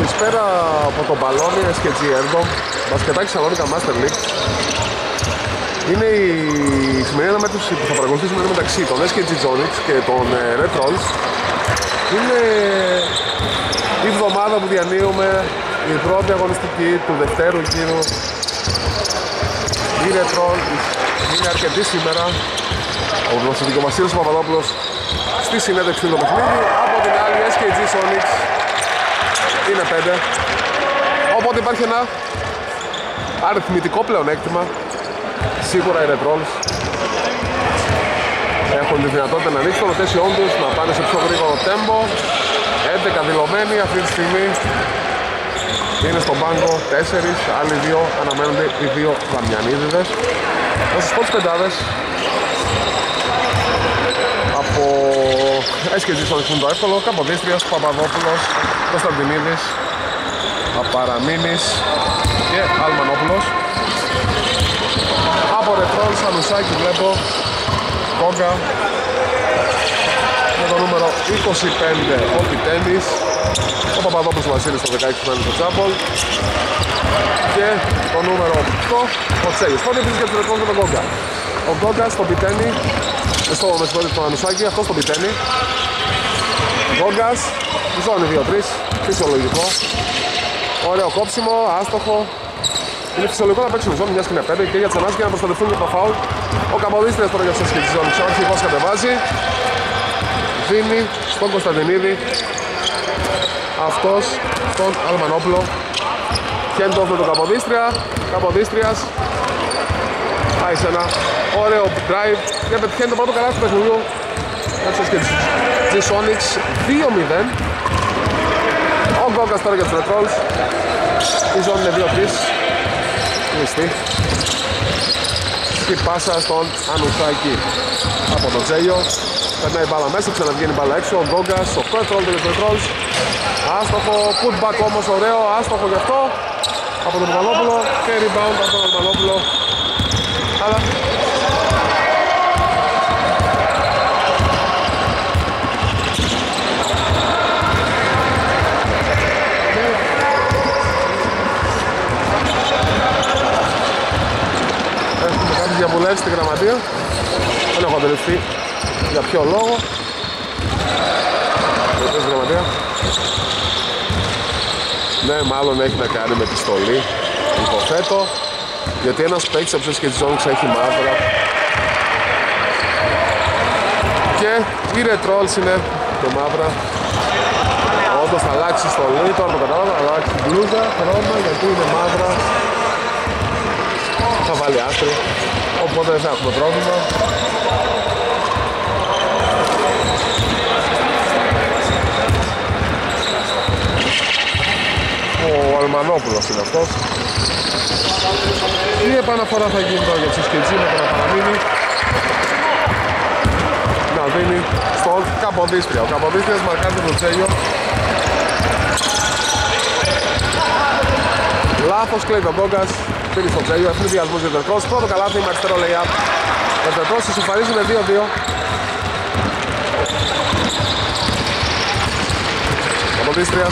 Καλησπέρα από τον Μπαλόνι SKG Ergo, μπασκετάκι Σαλόνικα Master League. Είναι η σημερινή αναμέτρηση που θα παρακολουθήσουμε μεταξύ των SKG Zonix και των Red Trolls. Είναι η εβδομάδα που διανύουμε η πρώτη αγωνιστική του δευτέρου γύρου. Οι Red Trolls είναι αρκετοί σήμερα. Ο Βασιλικός Βασίλης Παπαδόπουλος στη συνέντευξη του παιχνίδι. Από την άλλη SKG Zonix είναι 5. Οπότε υπάρχει ένα αριθμητικό πλεονέκτημα. Σίγουρα οι Red Trolls έχουν τη δυνατότητα να ανοίξουν το ρωτέσιόν τους, να πάνε σε πιο γρήγορο τέμπο. 11 δηλωμένοι αυτή τη στιγμή. Είναι στον πάγκο 4, άλλοι 2 αναμένονται οι 2 Δαμιανίδηδες. Θα σας πω τις πεντάδες. Από SKG Zonix είναι το εύκολο. Καποδίστριας, Παπαδόπουλος, Κωνσταντινίδης, Απαραμίνης και Αλμανόπουλος. Από Red Trolls, Ανουσάκη βλέπω, Κόγκα, με το νούμερο 25 ο Πιτένης, ο Παπαδόπουλος Βασίλης το 16 που είναι στο Τσάμπολ και το νούμερο 8 ο Τσέγιος. Πότε επίσης για τους Red Trolls με τον Κόγκα. Ο Κόγκα στον Πιτένη, στον Ανουσάκη, αυτό στον Πιτένη. Κόγκας, ζώνη 2-3, φυσιολογικό. Ωραίο κόψιμο, άστοχο. Είναι φυσιολογικό να παίξουν ζώνη, μιας και είναι 5 και για Τσανάς και να προστατευτούν για το φάουλ. Ο Καποδίστριας τώρα για τις SKG Zonix. Ο αρχηγός κατεβάζει. Δίνει στον Κωνσταντινίδη. Αυτός στον Αλμανόπουλο. Hand off με τον Καποδίστρια. Καποδίστριας. Πάει σε ένα ωραίο drive και πετυχαίνει το πρώτο καλάθι του παιχνιδιού. Έτσι SKG Zonix 2-0. Ο Γκόγκας τώρα για τους Red Trolls. Η ζώνη είναι 2-3. Κλειστή. Και πάσα στον Ανουσάκη από τον Τζέλιο. Περνάει η μπάλα μέσα, ξαναβγαίνει η μπάλα έξω. Ο Γκόγκας, 8 δευτερόλεπτα για τους Red Trolls. Άστοχο, putback όμως ωραίο, άστοχο γι' αυτό. Από τον Μανόπουλο και rebound από τον Μανόπουλο. Αλλά διαβουλεύσει στη γραμματεία. Δεν έχω αντιληφθεί για ποιο λόγο. Στη γραμματεία. Ναι, μάλλον έχει να κάνει με τη στολή. Υποθέτω. Γιατί ένας παίκτης από τους SKG Zonix έχει μαύρα. Και οι Red Trolls είναι το μαύρα. Όντως θα αλλάξει η στολή. Τώρα το κατάλαβα. Θα αλλάξει την μπλούζα, χρώμα, γιατί είναι μαύρα. Θα βάλει άστρη. Οπότε δεν θα έχουμε πρόβλημα. Ο Αλμανόπουλος είναι αυτός. Η επαναφορά θα γίνει τώρα για τις SKG με το να παραμείνει. Να δίνει στον Καποδίστρια. Ο Καποδίστριας μαρκάρει τον Τζέλιο. Λάθος κλαίει τον Κόγκας. Πήρε στο Τζέλιο, έφυγε διασμούς για τον Red Trolls. Πρώτο καλάθι με αριστερό lay-up. Ο Red Trolls ισοφαρίζει με 2-2. Καποδίστριας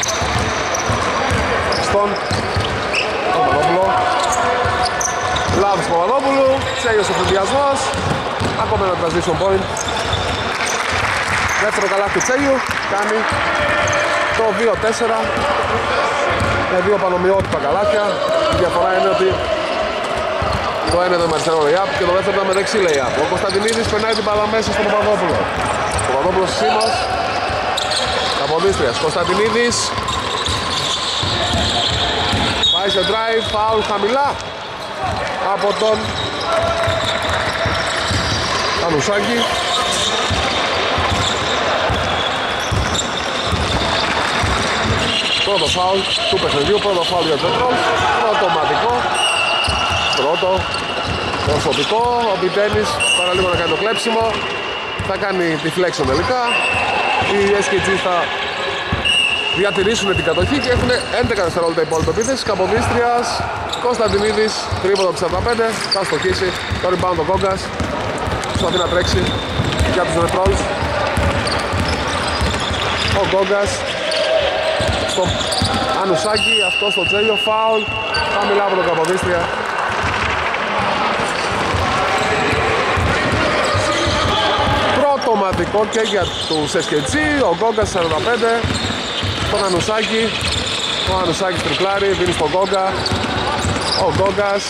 στον Παπαδόπουλο. Λάθος του Παπαδόπουλου. Τσέλιος ο φροντιασμός. Ακόμα ένα transition point. Δεύτερο καλάθι του Τσέλιου. Κάνει το 2-4. Με δύο πανομοιότυπα καλάθια. Η διαφορά είναι ότι το ένα ήταν με αριστερό lay-up και το δεύτερο ήταν με δεξί lay-up. Ο Κωνσταντινίδης περνάει την μπάλα μέσα στον Παπαδόπουλο. Ο Παπαδόπουλος σήμας. Καποδίστριας. Κωνσταντινίδης. Πάει σε drive. Foul χαμηλά από τον Ανουσάκη. Πρώτο φάουλ του παιχνιδιού, πρώτο φάουλ για τον Red Trolls, αυτοματικό, πρώτο προσωπικό. Ο Πιτένης παραλίγο να κάνει το κλέψιμο, θα κάνει τη flexion τελικά. Οι SKG θα διατηρήσουν την κατοχή και έχουν 11 δευτερόλεπτα υπόλοιπη επίθεση. Καποδίστριας, Κωνσταντινίδης, τρίποδο από 45, θα στοχίσει, το rebound ο Κόγκας, προσπαθεί να τρέξει για τους Red Trolls. Ο Κόγκας στο Ανουσάκη, αυτό στο Τζέλιο, φάουλ, χαμηλά από τον Καποδίστρια. Πρώτο ομαδικό και για τους SKG, ο Γκόγκας 45, τον Ανουσάκη, ο Ανουσάκης τριπλάρει, δίνει στον Γκόγκα, ο Γκόγκας,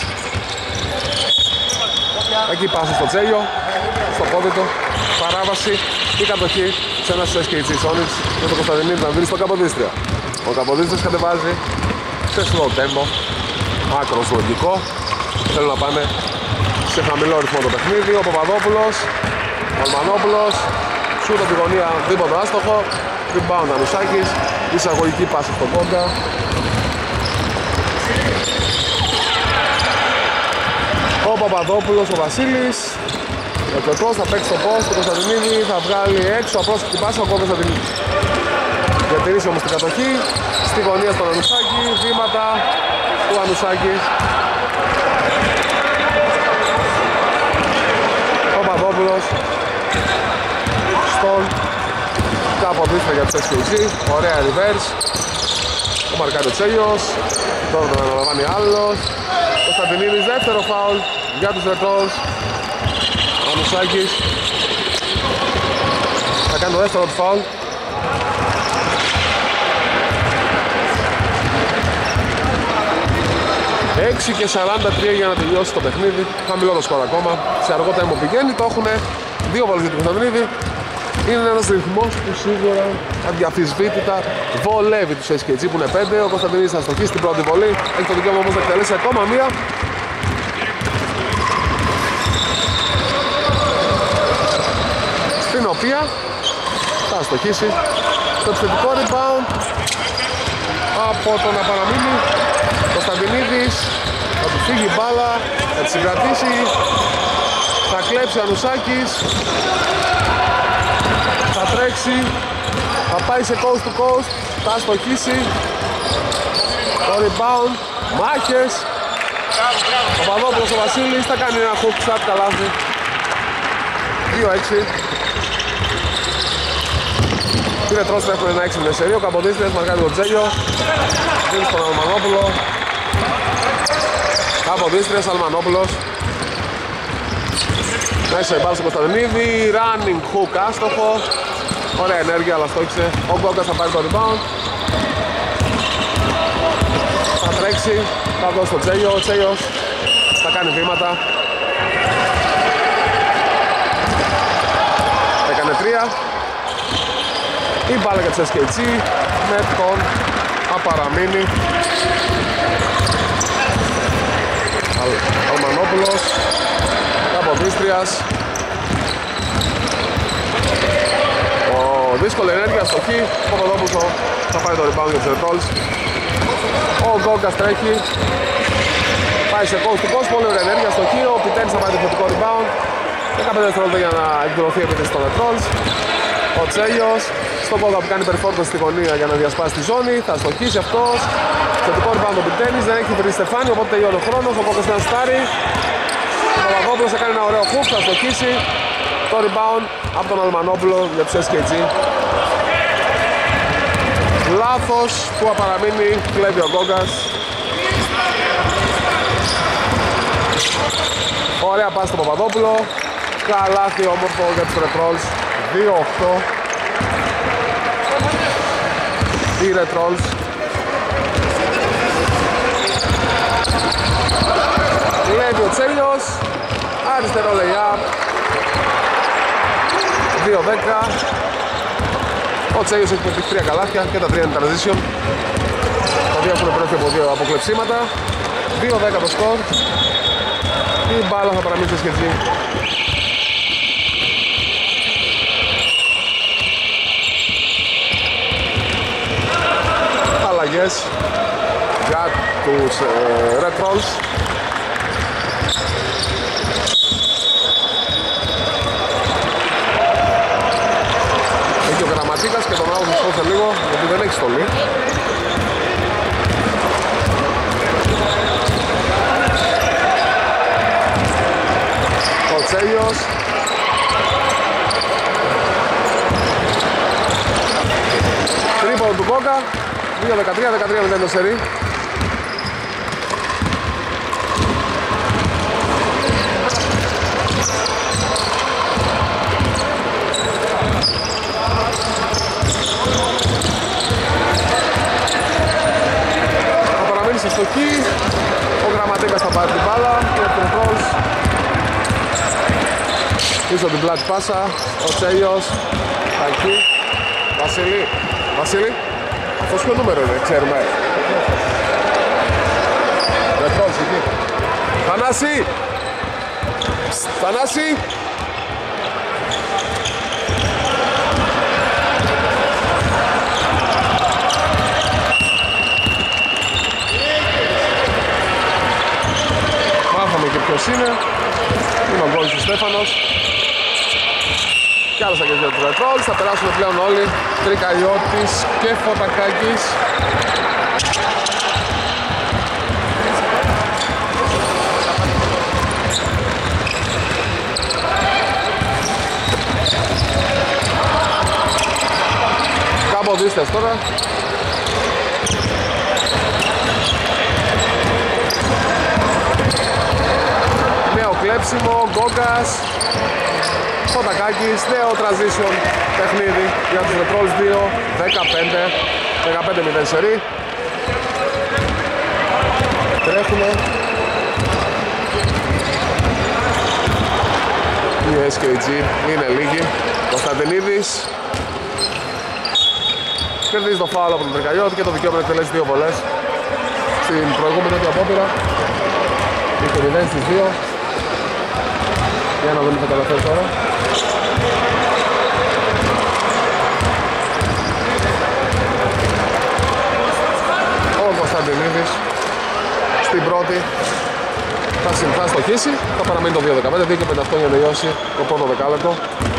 εκεί πάσα στο Τζέλιο, στο πόδι του, παράβαση και κατοχή σε ένα στους SKG Sonics με τον Κωνσταντινίδη να δίνει στον Καποδίστρια. Ο Καποδίστριος κατεβάζει σε slow tempo, άκρος λογικό, θέλουν να πάνε σε χαμηλό ρυθμό το παιχνίδι. Ο Παπαδόπουλος, ο Αλμανόπουλος, σούτ από τη γωνία, δίποτο άστοχο, rebound Ανουσάκης, εισαγωγική πάση στον Κόντα. Ο Παπαδόπουλος, ο Βασίλης, ο Πετρός θα παίξει το post, ο Κωνσταντινίδη θα βγάλει έξω, απρόσθετη πάσα, ο Κόντας θα την διατηρήσει όμως την κατοχή. Στη γωνία στον Ανουσάκη, βήματα του Ανουσάκη. Ο Παπαδόπουλος στον Καποδίστρια για τους SKG, ωραία reverse. Ο Μαρκάριο Τσέλιος, τώρα τον αναλαμβάνει άλλος. Ο Κωνσταντινίδης, δεύτερο φάουλ για τους Ρετρόλς. Ο Ανουσάκης θα κάνει το δεύτερο του φάουλ. 6 και 43 για να τελειώσει το παιχνίδι. Χαμηλό το σκορ ακόμα. Σε αργό tempo πηγαίνει. Το έχουν 2 βόλες για τον Κωνσταντινίδη. Είναι ένας ρυθμός που σίγουρα αδιαφυσβήτητα βολεύει τους SKG που είναι 5. Ο Κωνσταντινίδης θα στοχίσει την πρώτη βολή. Έχει το δικαίωμα όμως να εκτελέσει ακόμα μία. Στην οποία θα στοχίσει το επιθετικό rebound από το να παραμείνει. Κωνσταντινίδης θα του φύγει η μπάλα, θα τη συγκρατήσει, θα κλέψει ο Ανουσάκης, θα τρέξει, θα πάει σε coast to coast, θα στοχίσει το rebound, μάχες. Ο Παπαδόπουλος ο Βασίλης θα κάνει ένα hook shot καλάθι. 2-6. Οι Ρετρός θα έχουν ένα 6 μεσαιρείο, ο Καποδίστριας μαρκάρει τον Τζέλιο, δίνει στον Αλμανόπουλο. Καποδίστριας, Αλμανόπουλος. Μέσα η μπάλα στον Κωνσταντινίδη, running hook άστοχο. Ωραία ενέργεια αλλά στόχισε. Ο Γκόγκας θα πάρει το rebound. Θα τρέξει, θα δώσει στο Τζέλιο, ο Τζέλιος θα κάνει βήματα. Έκανε 3. Η μπάλα για τους SKG με τον Απαραμίνη. Αλμανόπουλος, Καποδίστριας. Δύσκολη ενέργεια στο χ. Ο Παπαδόπουλος θα πάρει το rebound για τους Ρετρόλς. Ο Γκόγκας τρέχει. Πάει σε coast to coast, πολύ ωραία ενέργεια στο χ. Ο Πιτένης θα πάρει το θετικό rebound. 15 δευτερόλεπτα για να εκδηλωθεί επίθεση των Ρετρόλς. Ο Τσέλιος στον Γκόγκα που κάνει περιφόρτωση στη γωνία για να διασπάσει τη ζώνη. Θα στοχίσει αυτός. Θετικό rebound ο Πιτένης, δεν έχει βρει Στεφάνη, οπότε τελειώνει ο χρόνος. Ο Γκόγκας είναι στάρι. Ο Παπαδόπουλος θα κάνει ένα ωραίο hook, θα στοχίσει. Το rebound από τον Αλμανόπουλο για τους SKG. Λάθος που απαραμείνει, κλέβει ο Γκόγκας. Ωραία πάση στο Παπαδόπουλο. Καλάθι όμορφο για τους Ρετρόλς. 2-8. Οι Ρετρόλς. Κλέβει ο Τσέλιος. Αριστερό lay-up. 2-10. Ο Τσέλιος έχει πετύχει 3 καλάθια και τα 3 είναι transition. Τα 2 έχουν προέρχει από 2 αποκλεψίματα. 2-10 το σκορ. Η μπάλα θα παραμείνει σε SKG. Αλλαγές για τους Ρετρόλς. Έχει ο Γραμματίκας και τον άλλο θα σκόψε λίγο γιατί δεν έχει στολή. Ο Τσέλιος. Τρίποδο του Γκόγκκα. 2-13, 13-0 το σερί. Θα παραμείνει στο στοχή. Ο Γραμματίκας θα πάρει την μπάλα. Και ο Τρεπρός. Πίσω την πλάτη πάσα. Ο Τσέλιος. Θα εκεί. Βασίλη. Αυτός ποιο νούμερο είναι, ξέρουμε. Τρεπρός εκεί. Θανάση. Μάθαμε και ποιος είναι. Είναι ο γκόλης του Στέφανος. Κι άλλος αγγελία του Ρετρόλς. Θα περάσουν πλέον όλοι. Τρικαλιώτης και Φωτακάκης. Καποδίστες τώρα. Νέο κλέψιμο, Γκόγκας, Φωτακάκης, νέο transition παιχνίδι για τους Ρετρόλς 2, 15-0 σερί. Τρέχουμε. Η SKG είναι λίγη. Κωνσταντινίδης κερδίζει το φάουλ από τον Τρικαλιώτη και το δικαίωμα να εκτελέσει 2 βολές. Στην προηγούμενη του απόπειρα είχε 0 στις 2. Για να δούμε τι θα καταφέρει τώρα. Ο Κωνσταντινίδης στην πρώτη θα στοχίσει. Θα παραμείνει το 2-15, 2-58 για να τελειώσει το πρώτο δεκάλεπτο.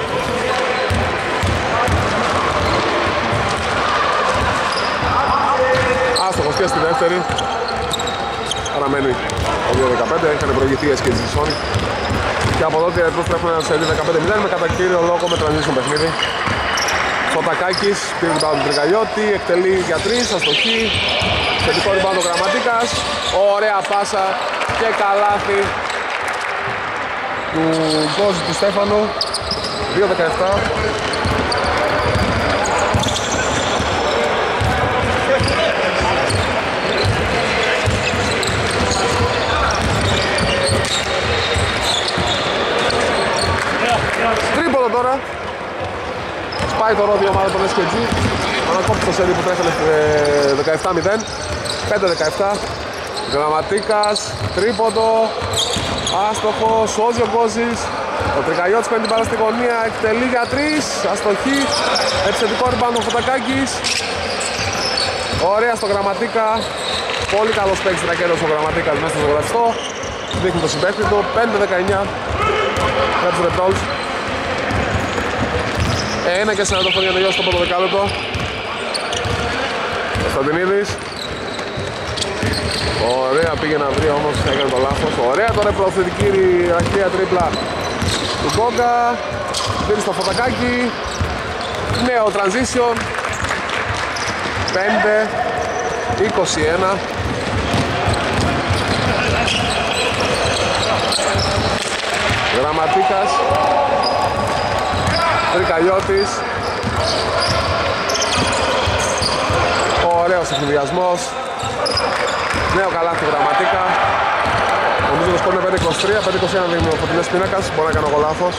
Άστοχος και στη δεύτερη. Παραμένει το 2-15, είχαν προηγηθεί οι SKG Sonic. Και από εδώ οι Ρετρόλς τρέχουν ένα σερί 15-0 με κατά κύριο λόγο με transition παιχνίδι. Φωτακάκης πήρε την πάνω του Τρικαλιώτη, εκτελεί για 3, αστοχή. Θετικό rebound ο Γραμματίκας. Ωραία πάσα και καλάθι του Γκόζη του Στέφανου. 2-17. Τρίποδο τώρα. Σπάει το ρόδι η ομάδα των SKG. Ανακόψει το σερί που τρέχανε 17-0. 5-17. Γραμματίκας. Τρίποδο. Άστοχο. Σώζει ο Γκόζης. Ο Τρικαλιώτης παίρνει την μπάλα στη γωνία. Εκτελεί για 3. Αστοχή. Επιθετικό rebound ο Φωτακάκης. Ωραία στο Γραμματίκα. Πολύ καλός παίκτης τρακέλος ο Γραμματίκας μέσα στο γραφιστό. Δείχνει το συμπαίχτη του. 5-19. Για τους Ρετρόλς. Ένα και 40 για να τελειώσει το πρώτο δεκάλεπτο. Κωνσταντινίδης. Ωραία, πήγε να βρει όμως, έκανε το λάθος. Ωραία τώρα προωθητική ραχτία τρίπλα του Γκόγκα. Δίνει στο Φωτακάκι. Νέο transition. 5-21. Γραμματίκας. Τρικαλιώτης. Ωραίος εκνηδιασμός. Νέο καλάθι του Γραμματίκα. Νομίζω το σκορ είναι 5-23, 5-21 δίνει ο Φωτεινές Πίνακας. Μπορεί να κάνω εγώ λάθος.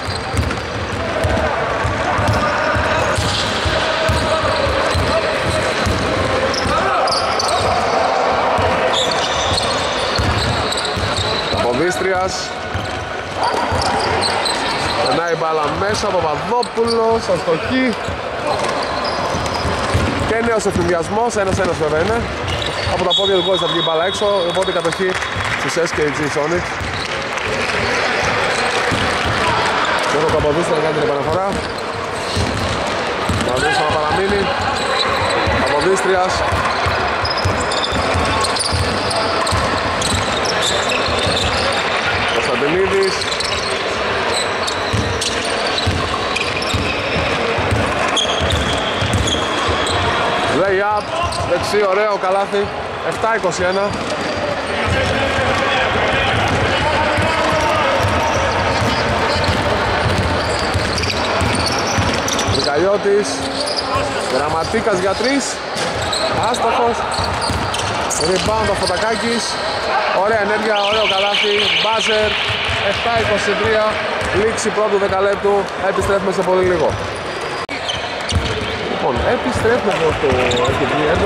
Ποδίστριας. Περνάει μπάλα μέσα, Παπαδόπουλος, αστοχή. Και νέος ευθυνδιασμός, 1-1 βέβαια είναι. Από τα πόδια του Γκόζη θα βγει μπάλα έξω, οπότε η κατοχή στις SKG Sonic. Και εδώ ο Καποδούς θα κάνει την επαναφορά. Καποδούς θα παραμείνει. Καποδίστριας. Κωνσταντινίδης. Lay up, Δεξί, ωραίο καλάθι. 7-21. Δικαλιώτης. Γραμματίκας για 3. Άστοχος. Rebound ο Φωτακάκης. Ωραία ενέργεια, ωραίο καλάθι. Μπάζερ. 7-23. Λήξη πρώτου δεκαλέπτου. Επιστρέφουμε σε πολύ λίγο. Λοιπόν, επιστρέφουμε από το εκκεντριέντο.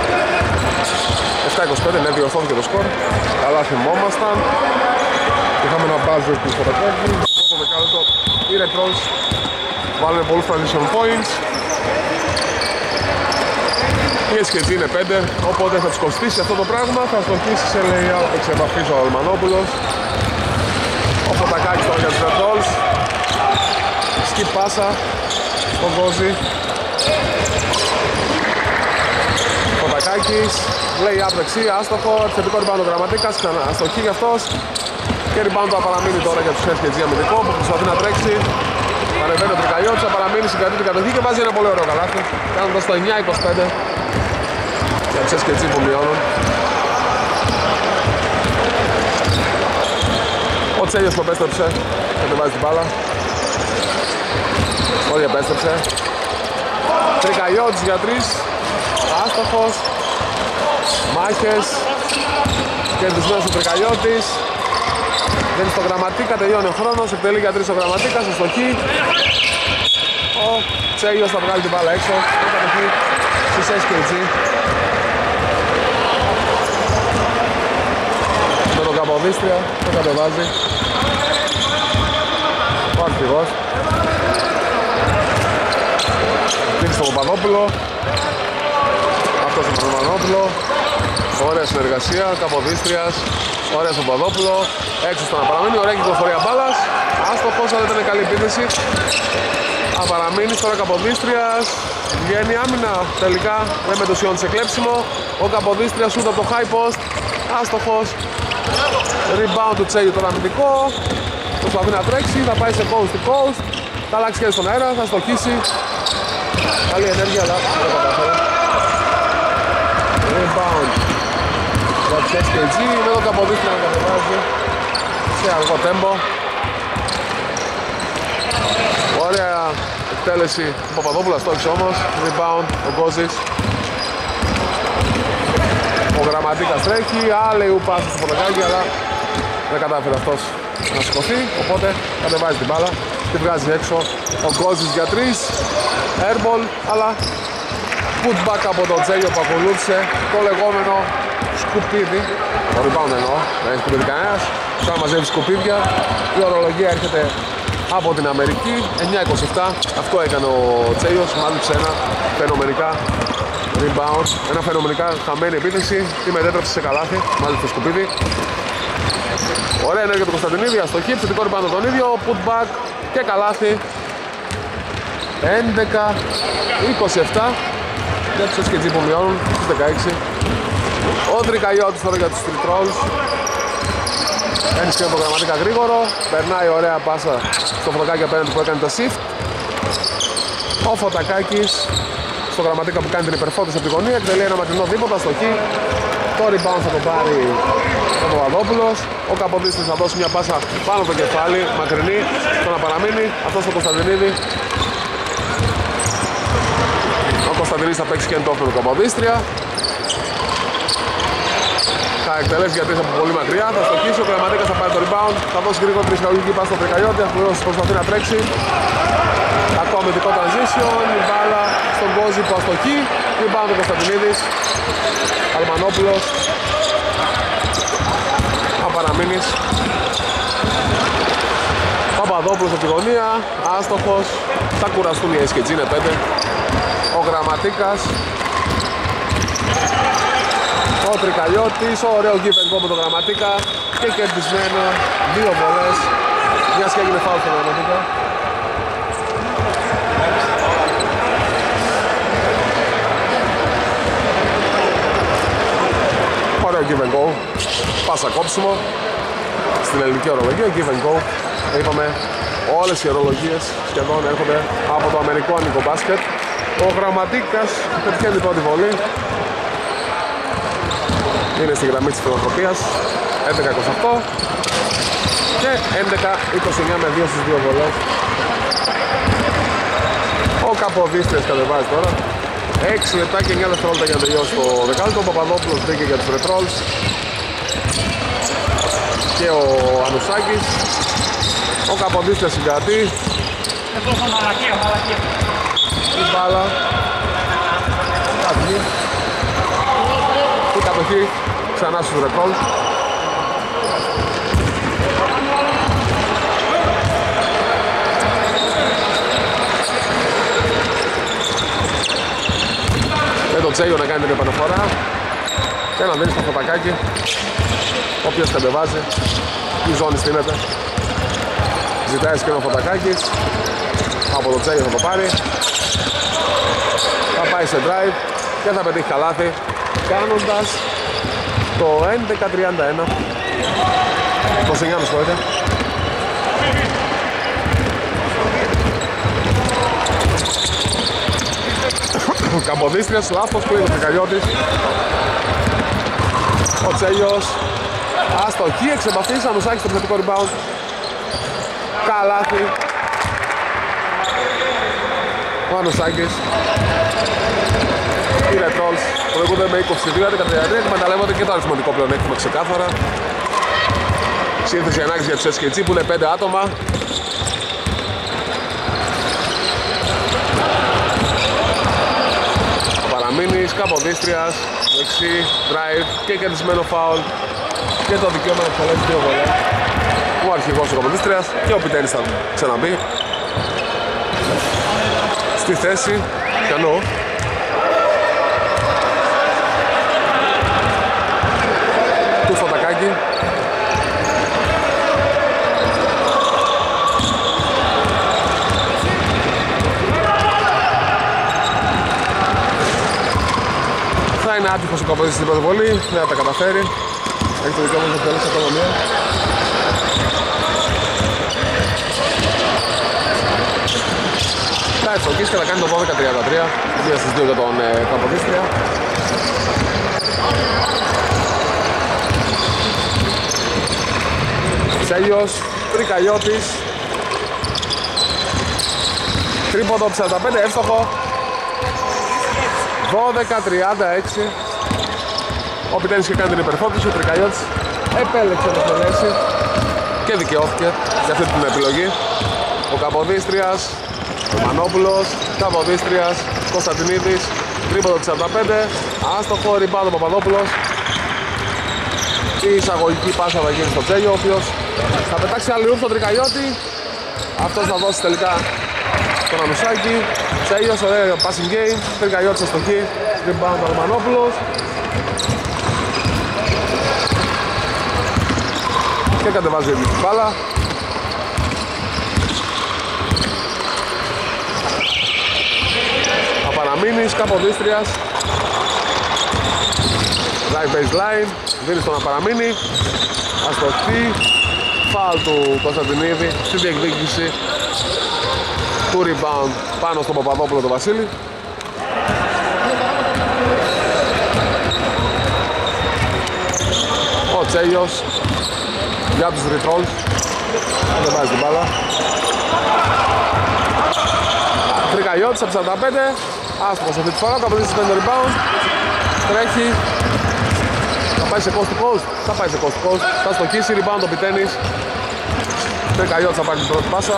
7-25, ναι, διορθώθηκε το σκορ. Καλά θυμόμασταν. Είχαμε ένα μπάζερ του Φωτακάκη. Το δεκάλεπτο οι Retros βάλουν πολλούς transition points. Η SKG είναι 5, οπότε θα τους κοστίσει αυτό το πράγμα. Θα στοχίσει σε layout, εξεπαφής ο Αλμανόπουλος. Ο Φωτακάκης τώρα για τους Retros. Σκι πάσα στον Κόζη. Φωτακάκης, lay-up δεξί, άστοχο, επιθετικό rebound ο Γραμματίκας, ξανά αστοχή για αυτός. Και rebound θα παραμείνει τώρα για τους SKG αμυντικό που προσπαθεί να τρέξει. Παρεμβαίνει ο Τρικαλιώτης, θα παραμείνει στην την κατοχή και βάζει ένα πολύ ωραίο καλάθι. Κάνοντας το 9-25 για τους SKG που μειώνουν. Ο Τσέλιος που επέστρεψε, κατεβάζει την μπάλα. Όλοι επέστρεψε. Τρικαλιώτης για 3. Άστοχος. Μάχες. Κερδισμένος ο Τρικαλιώτης. Δίνει στο Γραμματίκα, τελειώνει ο χρόνος. Εκτελεί για 3 ο Γραμματίκας, αστοχή. Ο Τσέλιος θα βγάλει την μπάλα έξω. Η κατοχή στους SKG. Με τον Καποδίστρια το κατεβάζει ο αρχηγός. Δίνει στον Παπαδόπουλο. Αυτός ο Παπαδόπουλο. Ωραία συνεργασία, Καποδίστριας. Ωραία στον Παπαδόπουλο. Έξω στο να παραμείνει, ωραία κυκλοφορία μπάλας. Άστοχος, αλλά ήταν καλή επίθεση. Αν παραμείνει τώρα Καποδίστριας. Βγαίνει άμυνα, τελικά δεν μετωσιώνει σε κλέψιμο. Ο Καποδίστριας σούτ από το high post. Άστοχος. Rebound του Τσέγιου τώρα αμυντικό. Προσπαθεί να τρέξει, θα πάει σε coast to coast. Θα αλλάξει χέρι στον αέρα, θα στοχίσει. Καλή ενέργεια, αλλά δεν το καταφέρει. Rebound για τους SKG, με τον Καποδίστρια να κατεβάζει σε αργό τέμπο. Ωραία εκτέλεση του Παπαδόπουλα, στόχισε όμως. Rebound ο Γκόζης. Ο Γραμματίκας τρέχει, άλλη ουπάση στο Φωτακάκι, αλλά δεν κατάφερε αυτός να σηκωθεί, οπότε κατεβάζει την μπάλα, τη βγάζει έξω ο Γκόζης για 3. Airball, αλλά putback από τον Τζέλιο που ακολούθησε το λεγόμενο σκουπίδι. Το rebound εννοώ, δεν έχει σκουπίδι κανένας. Θα μαζεύει σκουπίδια. Η ορολογία έρχεται από την Αμερική. 9-27, αυτό έκανε ο Τσέλιος, μάζεψε ένα φαινομενικά rebound, ένα φαινομενικά χαμένη επίθεση, τη μετέτρεψε σε καλάθι, μάλιστα το σκουπίδι. Ωραία ενέργεια του Κωνσταντινίδη, αστοχή, επιθετικό rebound τον ίδιο, putback και καλάθι. 11-27 για τους SKG που μειώνουν στις 16. Ο Τρικαλιώτης τώρα για τους Retros. Ένα σκέφτο Γραμματίκα γρήγορο, περνάει ωραία πάσα στο Φωτακάκι απέναντι που έκανε το shift. Ο Φωτακάκης στο Γραμματίκα που κάνει την υπερφώτιση από τη γωνία, εκτελεί ένα μακρινό δίποτα στο χ. Το rebound θα το πάρει ο Παπαδόπουλος. Ο Καποδίστης θα δώσει μια πάσα πάνω από το κεφάλι, μακρινή, στο να παραμείνει. Αυτό στο Κωνσταντινίδη. Ο Κωνσταντινίδης θα παίξει και εν τόφο με τον Καποδίστρια. Θα εκτελέσει γιατί από πολύ μακριά, θα στοχίσει, ο Γραμματίκας θα πάρει το rebound, θα δώσει γρήγορα την ψυχολογική πάση στο Τρικαλιώτη, αυτός προσπαθεί να τρέξει. Ακόμα αμυντικό transition, η μπάλα στον Κόζη που αστοχεί, rebound ο Κωνσταντινίδης, Αλμανόπουλος, αν παραμείνεις. Παπαδόπουλος από τη γωνία, άστοχος, θα κουραστούν οι SKG, είναι 5. Ο Γραμματίκας. Ο Τρικαλιώτης, ωραίο give and go με τον Γραμματίκα και κερδισμένο, 2 βολές, μιας και έγινε φάουλ στον Γραμματίκα. Ωραίο give and go, πάσα κόψιμο στην ελληνική ορολογία, give and go. Είπαμε, όλες οι ορολογίες σχεδόν έρχονται από το αμερικάνικο μπάσκετ. Ο Γραμματίκας πετυχαίνει την πρώτη βολή. είναι στη γραμμή της φιλανθρωπίας. 11-28 και 11-29 με 2 στις 2 βολές. Ο Καποδίστριας κατεβάζει τώρα. 6 λεπτά και 9 δευτερόλεπτα για να τελειώσει το δεκάλεπτο. Ο Παπαδόπουλος μπήκε για τους Ρετρόλς και ο Ανουσάκης. Ο Καποδίστριας συγκρατεί. Η μπάλα αυγή. Η κατοχή ξανά στους Ρετρόλς. Με τον Τσέγιο να κάνει την επαναφορά και να δίνει στο Φωτακάκι, ο οποίος κατεβάζει, η ζώνη στείνεται, ζητάει σκηνό Φωτακάκης, από τον Τσέγιο θα το πάρει, θα πάει σε drive και θα πετύχει καλάθι, κάνοντας το 11-31, 29 μισθόρια. Καποδίστριας, λάθος που είναι ο Τρικαλιώτης. Ο Τσέλιος αστοχή, εξ επαφής, Ανουσάκης στο επιθετικό rebound. Καλάθι. Ο Ανουσάκης. Οι Ρετρόλς προηγούνται με 22-13, εκμεταλλεύονται και το αριθμητικό πλεονέκτημα ξεκάθαρα. Σύνθεση ανάγκης για τους SKG που είναι 5 άτομα. Παραμείνεις, Καποδίστριας, δεξί, drive και κερδισμένο foul και το δικαίωμα να εξαλέξει 2 βολές. Ο αρχηγός ο Καποδίστριας και ο Πιτένης θα ξαναμπεί στη θέση πιανού. Του Φωτακάκη. Θα είναι άτυχος ο Καποδίστης στην πρώτη βολή, δεν θα τα καταφέρει. Έχει το δικαίωμα να εκτελέσει ακόμα μία. Θα ευστοχίσει και θα κάνει το 12-33, 2 στις 2 για τον Καποδίστρια. Τσέλιος, Τρικαλιώτης. Τρίποντο 45, εύστοχο. 12-36. Ο Πιτένης είχε κάνει την υπερφόρτιση, ο Τρικαλιώτης επέλεξε να τελέσει και δικαιώθηκε για αυτή την επιλογή. Ο Καποδίστριας, ο Μανόπουλος, Καποδίστριας, Κωνσταντινίδης, τρίποντο 45, άστοχο, rebound ο Παπαδόπουλος. Η εισαγωγική πάσα θα γίνει στο Τσέλιο, ο οποίος θα πετάξει αλλιού στον Τρικαλιώτη. Αυτός θα δώσει τελικά τον Ανουσάκη. Τσέλιος, ωραίο passing game. Τρικαλιώτης αστοχή, rebound ο Μανόπουλος. Και κατεβάζει την μπάλα. Θα παραμείνεις, Καποδίστριας. Live baseline, δίνει στο να παραμείνει. Αστοχή, φάουλ του Κωνσταντινίδη στη διεκδίκηση του rebound πάνω στον Παπαδόπουλο τον Βασίλη. Ο Τσέλιος για τους Ριτρόλς, δεν βάζει την μπάλα. Τρικαλιώτης από 45, άστοχος αυτή τη φορά, ο Καποδίστης παίρνει το rebound, τρέχει, θα πάει σε coast to coast, θα πάει σε coast to coast, θα στοχίσει, rebound ο Πιτένης. Τρικαλιώτης θα πάρει την πρώτη πάσα,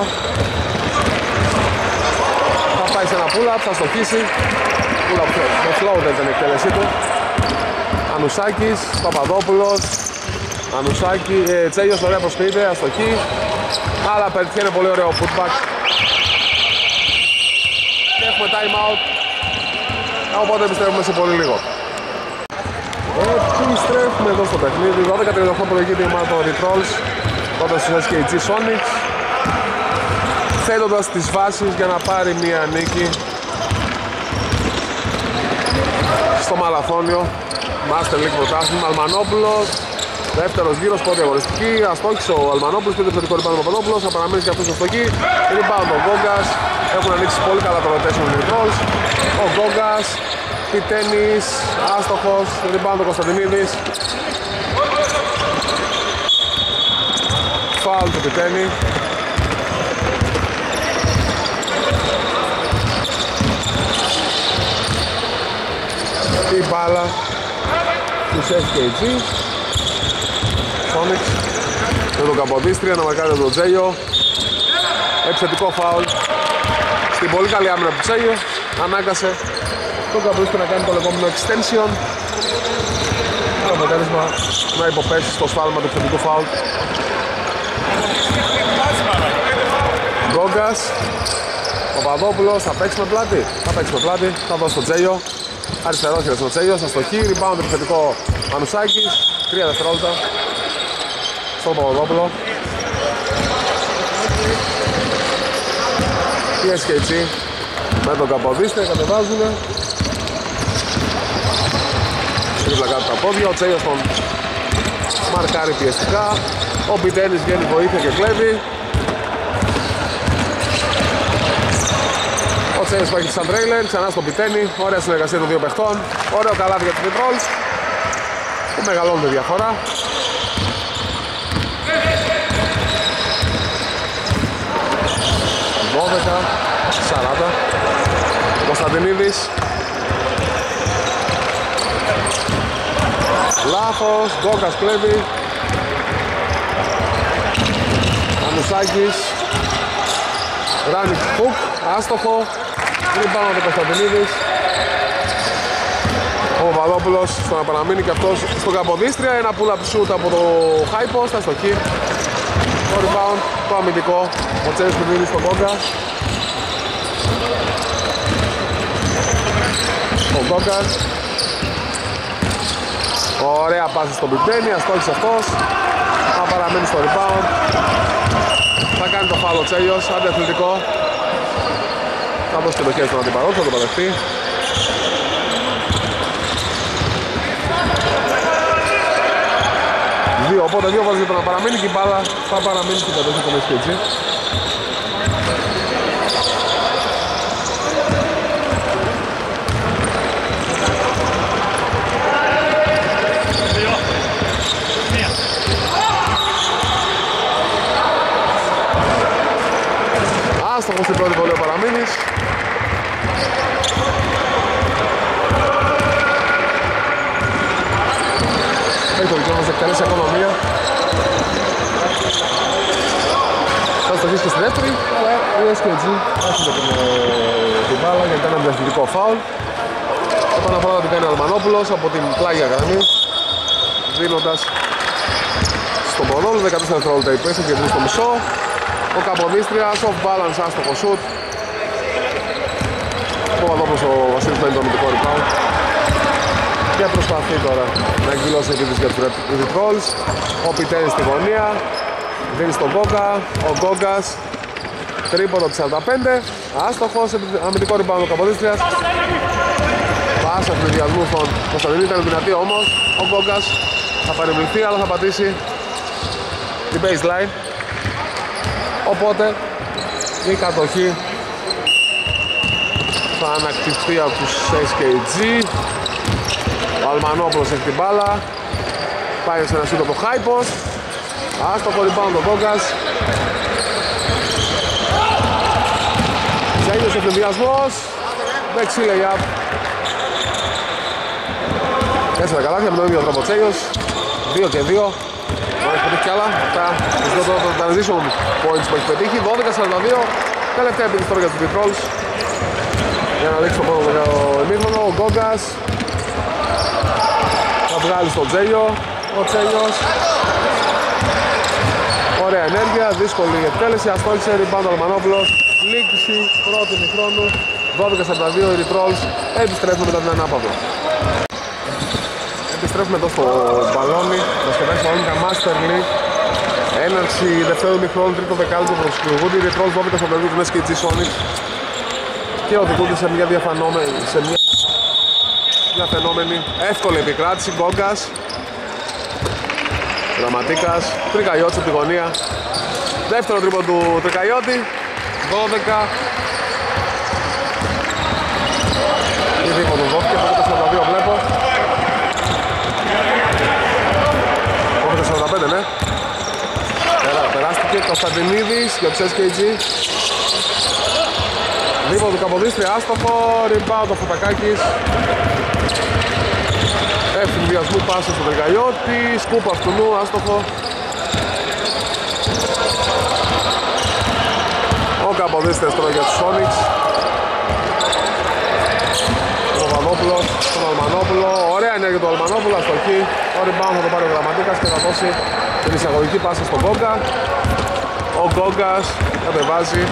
θα πάει σε ένα pull-up, θα στοχίσει, pull-up με flow δεν ήταν η εκτέλεσή του. Ανουσάκης, Παπαδόπουλος, Ανουσάκη, Τσέλιος ωραία προσποιείται, αστοχή, αλλά πετυχαίνει πολύ ωραίο putback. Και έχουμε time out, οπότε επιστρέφουμε σε πολύ λίγο. Επιστρέφουμε εδώ στο παιχνίδι, 12-38 προηγείται η ομάδα των Ριτρόλς κοντά στους SKG Sonics, θέτοντας τις βάσεις για να πάρει μία νίκη στο Μαραθώνιο Master League πρωτάθλημα. Αλμανόπουλος, δεύτερος γύρος, πρώτη αγωνιστική, αστόχησε ο Αλμανόπουλος, πήρε το θετικό rebound ο Παπαδόπουλος, θα παραμείνει και αυτός αστοχή, rebound ο Γκόγκας, έχουν ανοίξει πολύ καλά το rotation των Ριτρόλς, ο Γκόγκας Πιτένης, άστοχος, rebound ο Κωνσταντινίδης. Φάουλ του Πιτένη. Η μπάλα τους FKG. Sonics με τον Καποδίστρια να μαρκάρει τον Τζέλιο. Επιθετικό φάουλ στην πολύ καλή άμυνα του Τζέλιο. Ανάγκασε τον Καποδίστρια να κάνει το λεγόμενο extension. Το αποτέλεσμα να υποπέσει στο σφάλμα του επιθετικού φάουλ. Γκόγκας, Παπαδόπουλος, θα παίξει με πλάτη. Θα παίξει με πλάτη, θα δώσει το Τζέλιο. Αριστερόχειρος ο Τσέλιος, αστοχή, rebound επιθετικό Μανουσάκης, 3 δευτερόλεπτα στον Παπαδόπουλο. Η SKG με τον Καποδίστρια κατεβάζουνε. Τρίπλα κάτω τα πόδια, ο Τσέλιος τον μαρκάρει πιεστικά. Ο Πιτένης βγαίνει βοήθεια και κλέβει. Ο Τσέλιος που έχει σαν τρέιλερ, ξανά στον Πιτένη. Ωραία συνεργασία των δύο παιχτών. Ωραίο καλάθι για τους Μητρόλς που μεγαλώνουν τη διαφορά. Δώδεκα, 40. Κωνσταντινίδης. Λάθος, Γκόγκας κλέβει. Ανουσάκης. Ράνι Χουκ, άστοχο. Rebound από τον Κωνσταντινίδης. Ο Παπαδόπουλος στο να παραμείνει και αυτός στον Καποδίστρια. Ένα pull-up shoot από το high post, αστοχή. Το rebound, το αμυντικό. Ο Τσέλιος που δίνει στον Γκόγκα. Ο Γκόγκας. Ωραία πάση στον Πιτένη, αστόχησε αυτός. Θα παραμείνει στο rebound. Θα κάνει το φάουλ ο Τσέλιος, αντιαθλητικό. Θα δώσει και το χέρι στον αντιπαρό, θα το παρεχτεί. Δύο, οπότε δύο βάζει για το να παραμείνει και η μπάλα θα παραμείνει στην κατοχή των SKG. Άστοχος στην πρώτη βολή ο Παραμείνης. Έχει το δικαίωμα να εκτελέσει ακόμα μία. Θα στοχίσει και στη δεύτερη, αλλά η SKG άσχεται την μπάλα γιατί ήταν ένα διαθλητικό φάουλ. Επαναφορά την κάνει ο Αλμανόπουλος από την πλάγια γραμμή, δίνοντας στον Ποδόλου 14 δευτερόλεπτα υπέστη και 3 στο μισό. Ο Καποδίστριας, off balance, άστοχο shoot. Ο Παπαδόπουλος ο Βασίλης παίρνει το αμυντικό rebound και προσπαθεί τώρα να εκδηλώσει επίθεση για τους Ριτρόλς. Ο Πιτένης στη γωνία, δίνει στον Γκόγκα. Ο Γκόγκας, τρίποντο της 45, άστοχος, αμυντικό rebound ο Καποδίστριας. Πάσα του διασμού στον Κωνσταντινίδη, ήταν δυνατή όμως. Ο Γκόγκας θα παρεμβληθεί αλλά θα πατήσει την baseline. Οπότε η κατοχή θα ανακτηθεί από τους SKG. Ο Αλμανόπουλος έχει την μπάλα. Πάει σε ένα σούτ από το high post. Άστοχο rebound ο Γκόγκας. Τσέλιος ευθυνδιασμός. Δεξί layup. 4 καλάθια με τον ίδιο τρόπο Τσέλιος. 2 και 2. Έχει πετύχει κι άλλα. Αυτά τα transition points που έχει πετύχει. 12-42. Τελευταία επίθεση τώρα για τους Petrols. Για να δείξει το πρώτο ημίχρονο. Ο Γκόγκας θα βγάλει στον Τζέλιο. Ο Τσέλιος. Ωραία ενέργεια. Δύσκολη εκτέλεση. Αστόχησε. Rebound ο Αλμανόπουλος. Λήξη πρώτη ημίχρονου. 12-42. Οι Petrols επιστρέφουν μετά την ανάπαυλο. Επιστρέφουμε εδώ στο μπαλόνι, να σκεφτάξει τα Master League. Έναρξη δευτέρου ημιχρόνου, τρίτο δεκάλεπτο προς τους Κιουγούντι. Οι Ριτρόλς 12 στο παιδί του SKG Sonics και οδηγούνται σε μια διαφαινόμενη εύκολη επικράτηση. Γκόγκας, Γραμματίκας, Τρικαϊώτης από τη γωνία. Δεύτερο τρίπο του Τρικαϊώτη, 12. Η δίπο του δόθηκε, Κωνσταντινίδης για τους SKG. Δίποτο του Καποδίστρια, άστοχο, rebound ο Φωτακάκης. Εύθυνη βιασμού πάσα στο Τρικαλιώτη, σκούπα αυτού, άστοχο. Ο Καποδίστριας τώρα για τους Sonics. Ο Παπαδόπουλος στον Αλμανόπουλο, ωραία ενέργεια του Αλμανόπουλου, αστοχή. Ο rebound θα το πάρει ο Γραμματίκας και θα δώσει την εισαγωγική πάσα στον Γκόγκα. Ο Γκόγκας κατεβάζει.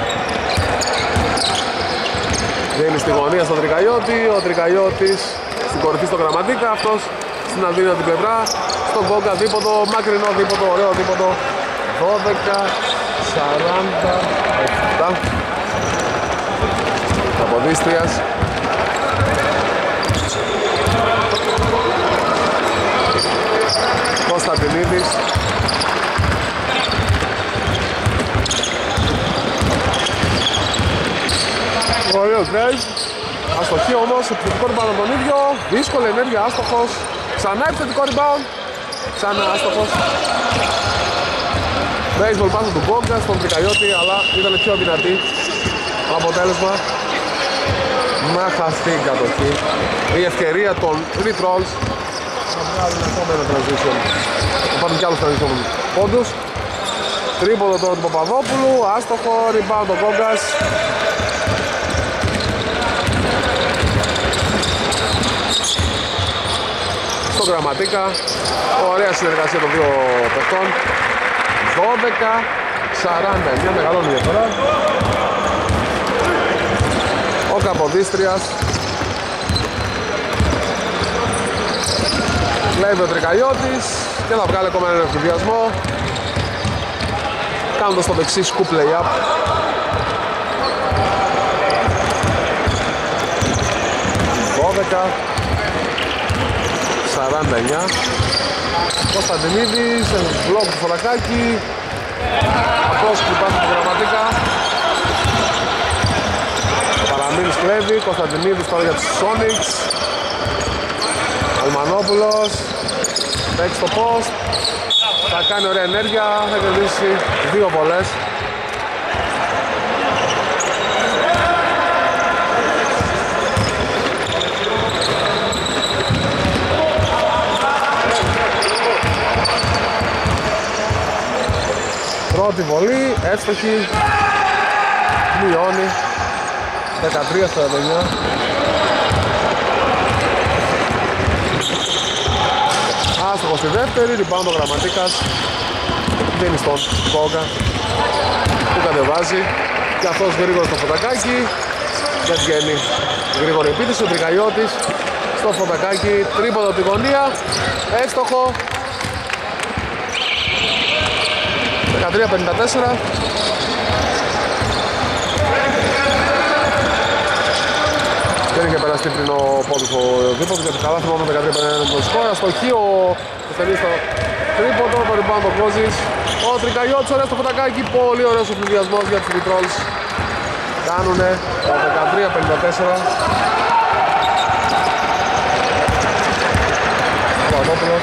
Δίνει στη γωνία στον Τρικαλιώτη, ο Τρικαλιώτης στην κορυφή στον Γραμματίκα, αυτός στην αδύνατη πλευρά, στον Γκόγκα δίποτο, μακρινό δίποτο, ωραίο δίποτο. 12-47 Καποδίστριας. Κωνσταντινίδης. Ωραίος drive. Αστοχή όμως, επιθετικό rebound τον ίδιο. Δύσκολη ενέργεια, άστοχος. Ξανά επιθετικό rebound. Ξανά άστοχος. Baseball πάσα του Γκόγκα στον Τρικαλιώτη, αλλά ήταν πιο δυνατή. Αποτέλεσμα να χαστεί η κατοχή. Η ευκαιρία των Retrolls να βγάλουν ακόμα ένα transition. Θα πάρουν κι άλλους transition πόντους. Τρίποδο τώρα του Παπαδόπουλου, άστοχο, rebound ο Γκόγκας. Στο Γραμματίκα, ωραία συνεργασία των δύο παιχτών. 12-49, μεγαλώνει η διαφορά. Ο Καποδίστριας κλέβει ο Τρικαλιώτης και θα βγάλει ακόμα έναν εφηδιασμό, κάνοντας το δεξί scoop lay-up. Κωνσταντινίδης, μπλοκ του Φωτακάκη. Απλώς χτυπάνε την Γραμματίκα. Παραμείνει κλέβει, Κωνσταντινίδης τώρα για τους Sonics. Αλμανόπουλος, παίξει στο post. Θα κάνει ωραία ενέργεια, θα κερδίσει δύο βολές. Πρώτη βολή, εύστοχη, μειώνει 13-49. Άστοχο στη δεύτερη, rebound ο Γραμματίκας, δίνει στον Γκόγκα που κατεβάζει και αυτός γρήγορα στο Φωτακάκι, δεν βγαίνει γρήγορη επίθεση. Ο Τρικαλιώτης στο Φωτακάκι, τρίποδο από τη γωνία, εύστοχο. 13-54. Δεν είχε περάσει πριν ο πόντος ο δίποτος γιατί καλά θυμάμαι 13-54 το σκορ. Αστοχή ο Κωνσταντινίδης στο τρίποντο, το rebound ο Κόζης. Ο Τρικαλιώτης ωραία στο Φωτακάκι, πολύ ωραίος ο πληδιασμός για τους Retrolls. Κάνουνε το 13-54. Ο Παπαδόπουλος.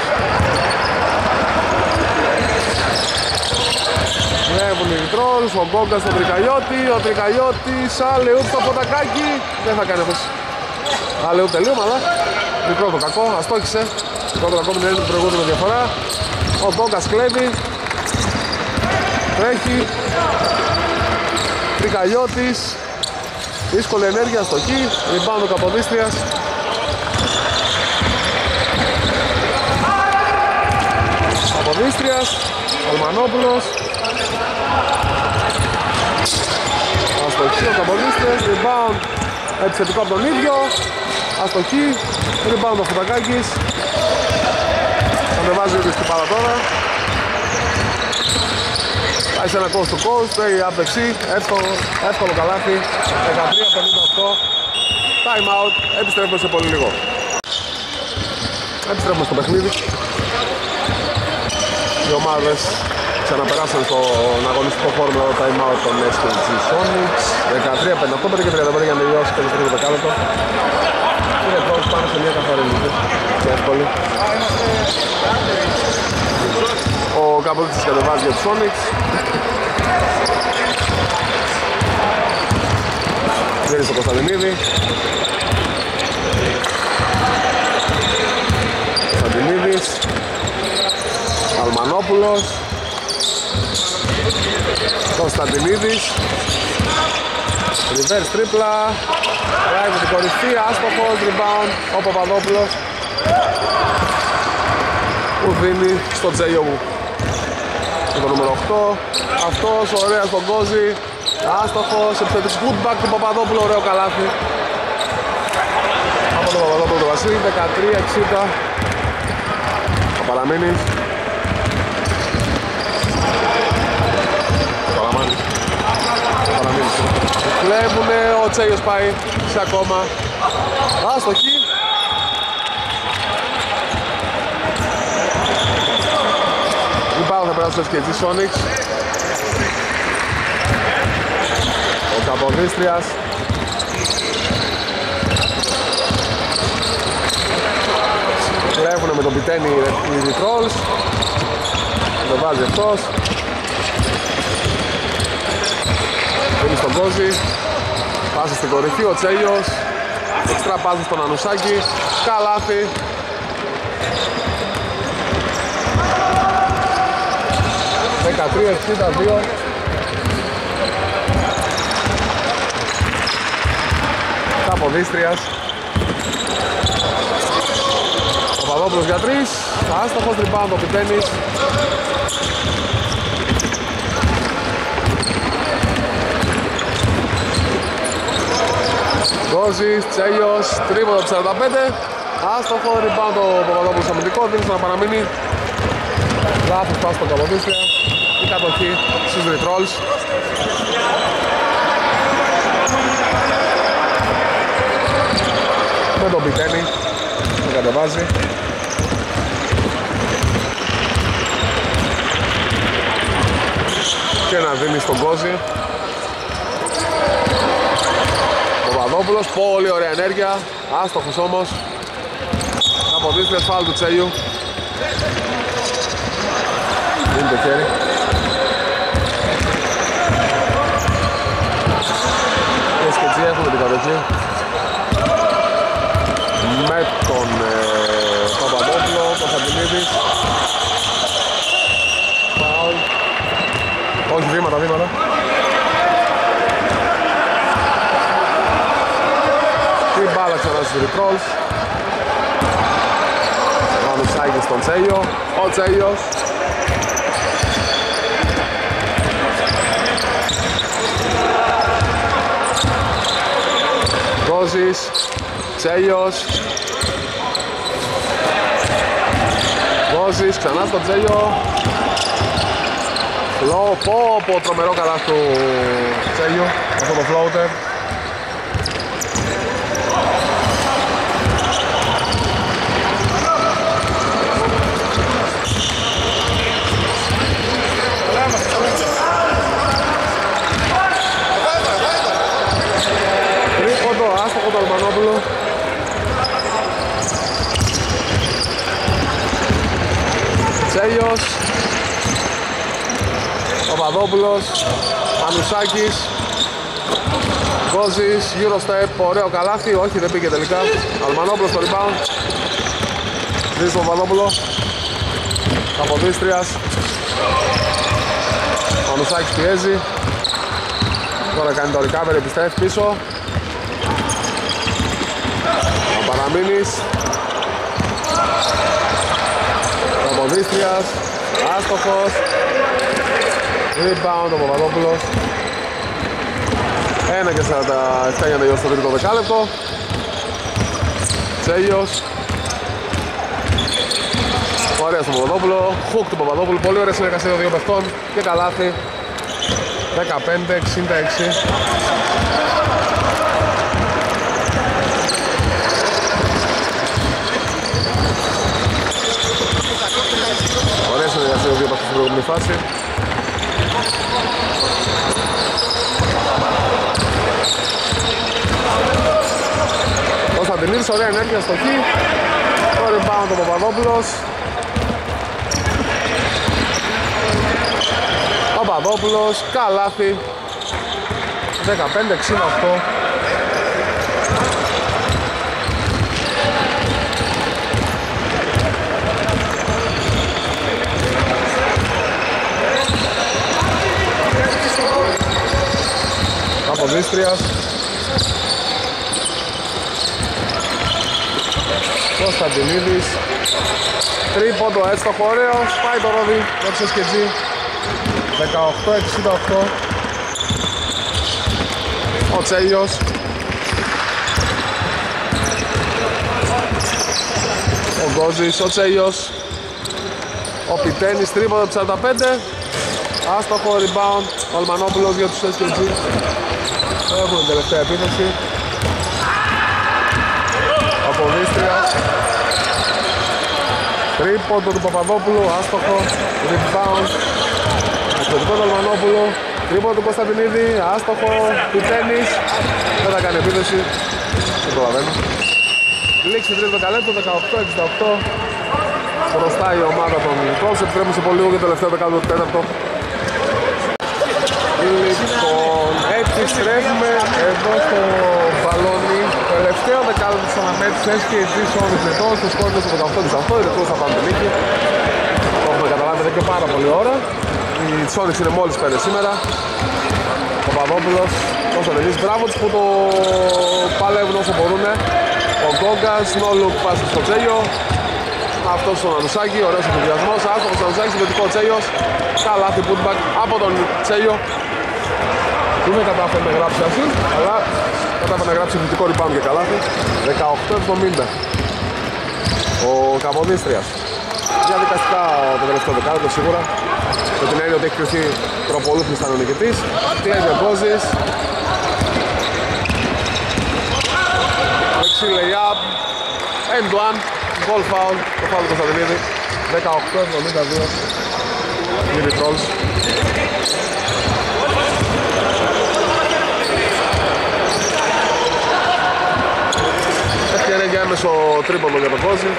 Βλέπουν οι Retrolls, ο Γκόγκας στον Τρικαλιώτη, ο Τρικαλιώτης, αλεούπ στο Φωτακάκι. Δεν θα κάνει αυτός αλεούπ τελείωμα, αλλά μικρό το κακό, αστόχισε. Μικρό το κακό με την προηγούμενη διαφορά. Ο Γκόγκας κλέβει, τρέχει. Τρικαλιώτης, δύσκολη ενέργεια, αστοχή, rebound ο Καποδίστριας. Καποδίστριας, Αλμανόπουλος. Αστοχή ο Καποδίστριας, rebound επιθετικό από τον ίδιο. Αστοχή, rebound ο Φωτακάκης. Ανεβάζει την πάρα τώρα. Πάει σε ένα coast to coast, έχει απ' δεξί, εύκολο καλάθι. 13-58. Time out, επιστρέφουμε σε πολύ λίγο. Επιστρέφουμε στο παιχνίδι. Οι ομάδες ξαναπεράσαν στον αγωνιστικό χώρο με το time out των SKG Sonics. 13-58 και 35 για να τελειώσει το τρίτο δεκάλεπτο. Είναι πρώτος πάνω σε μια καθαρή λύση και εύκολη. Ο Καποδίστης κατεβάζει για τους Sonics. Δίνει στο Κωνσταντινίδη. Κωνσταντινίδης. Αλμανόπουλος. Κωνσταντινίδης. Reverse τρίπλα. Drive με την κορυφή, άστοχος, rebound ο Παπαδόπουλος που δίνει στο Τζέιογλου. Με το νούμερο 8. Αυτός ωραία στον Κόζη. Άστοχος, επιθέτης putback του Παπαδόπουλου, ωραίο καλάθι. Από τον Παπαδόπουλο του Βασίλη, 13-60. Θα παραμείνει. Κλέβουνε, ο Τσέιος πάει σε ακόμα. Άστοχη. Υπάρχουν θα περάσουν και οι Sonics. Ο Καποδίστριας. Κλέβουνε με τον Πιτένι οι Trolls. Το βάζει αυτός. Δίνει στον Κόζη. Πάσα στην κορυφή ο Τσέλιος. Εξτρά πάζα στον Ανουσάκη. Καλάθι. (13-62). Καποδίστριας. Ο Παπαδόπουλος για 3. Άστοχος, rebound ο Πιτένης. Κόζης, Τσέλιος, τρίποντο από 45. Άστοχο, rebound ο Παπαδόπουλος αμυντικό, δίνει να παραμείνει. Λάθος πάση στον Καποδίστρια. Η κατοχή στους Trolls. Με τον Πιτένι, το κατεβάζει. Και να δίνει στον Κόζη. Παπαδόπουλος, πολύ ωραία ενέργεια. Άστοχος όμως. Καποδίστριας, φάουλ του Τσέλιου. Είναι το χέρι. Και σκετζί έχουμε την κατοχή. Με τον Παπαδόπουλο, Κωνσταντινίδης. Φάουλ. Όχι, βήματα. Η μπάλα ξανά στους Trolls. Ο Ανουσάκης στον Τσέλιο. Ο Τσέλιος. Κόζης. Τσέλιος. Κόζης ξανά στον Τσέλιο. Πω, τρομερό καλά του Τσέλιο. Αυτό το floater. Άστοχο το Αλμανόπουλο. Τσέλιος. Παπαδόπουλος. Ανουσάκης. Κόζης. Eurostep. Ωραίο καλάθι. Όχι, δεν πήγε τελικά. Αλμανόπουλος στο rebound. Δίνει στον Παπαδόπουλο. Καποδίστριας. Ο Ανουσάκης πιέζει. Τώρα κάνει το recovery, επιστρέφει πίσω. Παραμείνεις. Καποδίστριας. Άστοχος. Rebound ο Παπαδόπουλος. 1:47 για να τελειώσει το τρίτο δεκάλεπτο. Τσέλιος. Ωραία στον Παπαδόπουλο. Hook του Παπαδόπουλου. Πολύ ωραία συνεργασία των δύο παιχτών. Και καλάθι. 15-66. Ωραία συνεργασία των δύο παιχτών στην προηγούμενη φάση. Κωνσταντινίδης, ωραία ενέργεια στο χ. Το rebound ο Παπαδόπουλος. Παπαδόπουλος, καλάθι. 15-68. Καποδίστριας. Κωνσταντινίδης. Τρίποντο έστοχο, ωραίος. Πάει το ρόδι, δόξες και τζι. 18-68. Ο Τσέλιος. Ο Γκόζης, ο Τσέλιος. Ο Πιτένης, τρίποντο 45. Άστοχο, rebound. Ο Αλμανόπουλος για τους SKG. Έχουν την τελευταία επίθεση. Αποδίστριας. Τρίποντο του Παπαδόπουλου, άστοχο. Rebound. Εξωτικό του Αλμανόπουλου. Τρίποντο του Κωνσταντινίδη, άστοχο. Πιτένης. Δεν θα κάνει επίθεση. Δεν προλαβαίνω. Λήξη τρίτο δεκαλέπτο, 18-68. Μπροστά η ομάδα των Λυκών. Επιτρέπουν σε πολύ λίγο και το τελευταίο 14ο. Λοιπόν, επιστρέφουμε εδώ στο μπαλόνι. Τελευταίο δεκάλεπτο της αναμέτρησης και η G Sonics Λυκών στους κόρνες του 18-18. Οι Λυκών θα πάνε το νίκη. Το έχουμε καταλάβει εδώ και πάρα πολύ ώρα. Οι Sonics είναι μόλις 5 σήμερα. Ο Παπαδόπουλος, ο Κωνσταντινής, μπράβο τους που το παλεύουν όσο μπορούν. Ο Γκόγκας, no look πάση στο Τσέλιο. Αυτός στον Ανουσάκη, ωραίος ενθουσιασμός. Άστοχος στον Ανουσάκη, συμπετικό Τσέλιος. Καλάθι putback από τον Τσέλιο. Δεν κατάφερε να γράψει assist, αλλά κατάφερε να γράψει κριτικό rebound και καλάθι. 18-70. Ο Καποδίστριας. Διαδικαστικά το τελευταίο δεκάλεπτο σίγουρα. Με την έννοια ότι έχει κρυφθεί τροπολούθης ήταν ο νικητής. Κλέβει ο Γκόζης. Δεξί lay-up. End one. Goal foul. Το foul του Κωνσταντινίδη. 18-72. Οι Trolls. Ευκαιρία για έμεσο τρίποντο για τον Γκόζη.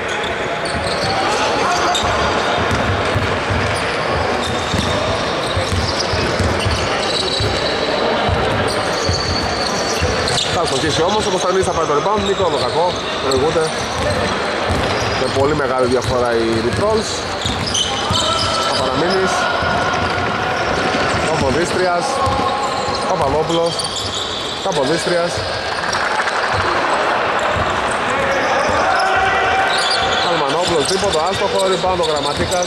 Θα στοχίσει όμως, ο Κωνσταντινής θα πάει το rebound, μικρό το κακό, προηγούνται με πολύ μεγάλη διαφορά οι Trolls. Θα παραμείνεις. Καποδίστριας, Παπαδόπουλος, Καποδίστριας. Αλμανόπουλος, τρίποντο, άστοχο, rebound ο Γραμματίκας.